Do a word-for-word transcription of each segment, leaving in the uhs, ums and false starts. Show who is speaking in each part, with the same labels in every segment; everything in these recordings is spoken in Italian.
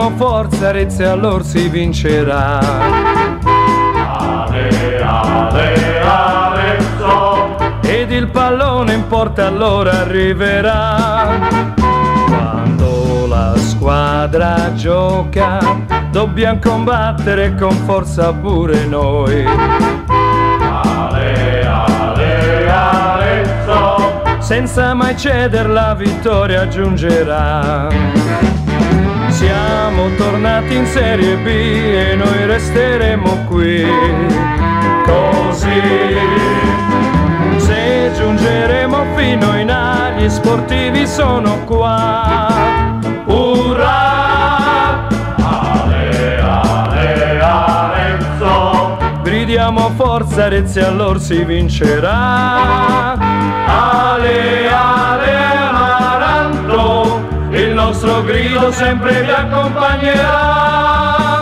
Speaker 1: Gridiamo forza Arezzo e allora si vincerà.
Speaker 2: Ale, ale, Arezzo.
Speaker 1: Ed il pallone in porta allora arriverà. Quando la squadra gioca dobbiamo combattere con forza pure noi.
Speaker 2: Ale, ale, Arezzo.
Speaker 1: Senza mai cedere la vittoria giungerà. Siamo tornati in Serie B e noi resteremo qui. Così se giungeremo fino in A, gli sportivi sono qua.
Speaker 2: Urrà! Ale, ale, Arezzo.
Speaker 1: Gridiamo forza Arezzo e allora si vincerà.
Speaker 2: Ale, ale, Amaranto. Il nostro grido sempre vi accompagnerà.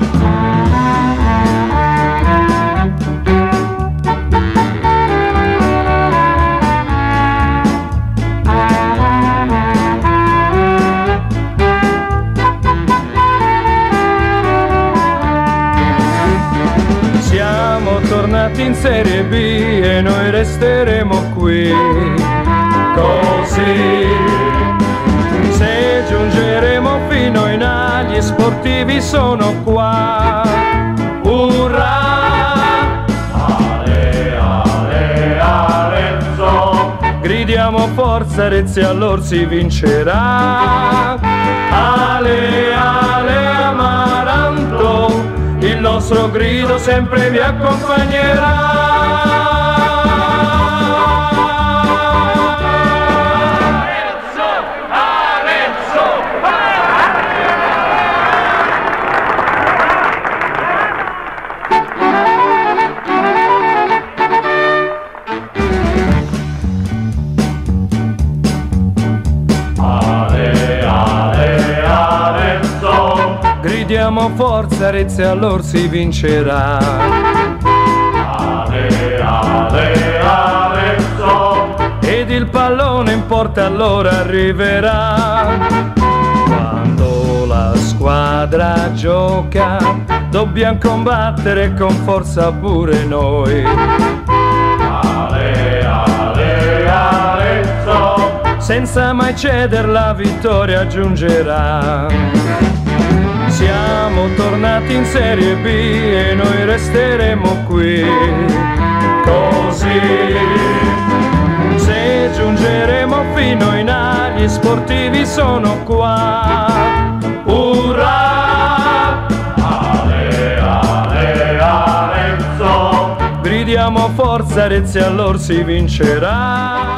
Speaker 1: Siamo tornati in Serie B e noi resteremo qui. Così se giungeremo fino in A, gli sportivi sono qua.
Speaker 2: Urrà! Ale, ale, Arezzo.
Speaker 1: Gridiamo forza Arezzo e allora si vincerà.
Speaker 2: Ale, ale, Amaranto. Il nostro grido sempre vi accompagnerà.
Speaker 1: Gridiamo forza Arezzo e allora si vincerà.
Speaker 2: Ale, ale, Arezzo.
Speaker 1: Ed il pallone in porta allora arriverà. Quando la squadra gioca dobbiamo combattere con forza pure noi.
Speaker 2: Ale, ale, Arezzo.
Speaker 1: Senza mai cedere la vittoria giungerà. Siamo tornati in Serie B e noi resteremo qui.
Speaker 2: Così
Speaker 1: se giungeremo fino in A, gli sportivi sono qua.
Speaker 2: urrà! Ale, ale, Arezzo.
Speaker 1: Gridiamo forza Arezzo e allora si vincerà.